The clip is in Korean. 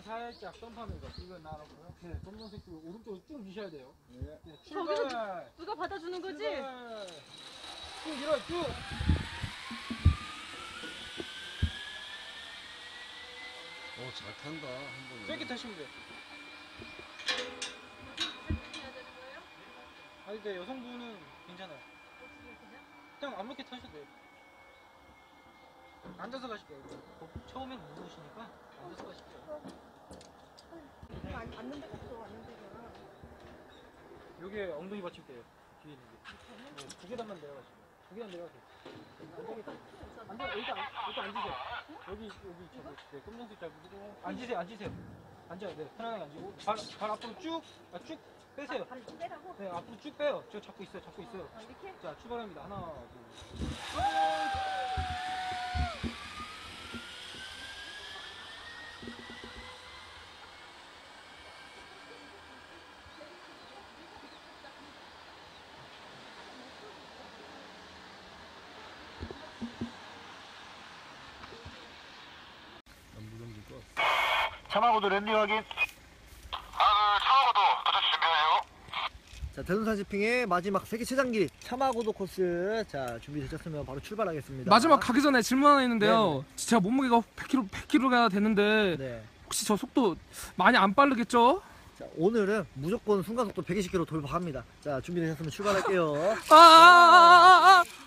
살짝 점프하면서. 이거 나라고요? 네, 검정색 줄 오른쪽으로 쭉 미셔야 돼요. 네. 네, 출발! 누가 받아주는 거지? 출발! 쭉 밀어, 쭉! 잘 탄다. 한 세게 번에. 타시면 돼요. 아니, 근데 여성분은 괜찮아요. 그냥 아무렇게 타셔도 돼요. 앉아서 가실게요. 처음엔 무서우시니까 앉아서 가실게요. 앉는 데가 없어, 앉는 데가. 여기에 엉덩이 받칠게요. 뒤에 있는 게. 네, 두 계단만 내려가시고. 두 계단 내려가세요. 일단 앉으세요. 여기 저기 네, 검정색 잡으시고 앉으세요. 앉아요. 네, 편안하게 앉으고 발 앞으로 쭉 빼세요. 발을 좀 빼라고? 네, 앞으로 쭉 빼요. 저 잡고 있어요. 이렇게? 자, 출발합니다. 하나, 둘. 차마고도 랜딩 확인. 차마고도 도착 준비하세요. 자, 대둔산시핑의 마지막 세계 최장길 차마고도 코스. 자, 준비되셨으면 바로 출발하겠습니다. 마지막 가기 전에 질문 하나 있는데요. 네네. 제가 몸무게가 100kg가 됐는데 네. 혹시 저 속도 많이 안 빠르겠죠? 자, 오늘은 무조건 순간속도 120km 돌파합니다. 자, 준비되셨으면 출발할게요. 아!